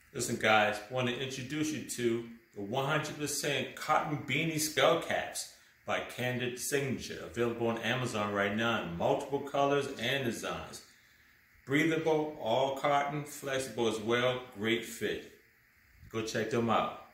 Listen guys, I want to introduce you to the 100% cotton beanie skull caps by Candid Signature, available on Amazon right now in multiple colors and designs. Breathable, all cotton, flexible as well, great fit. Go check them out.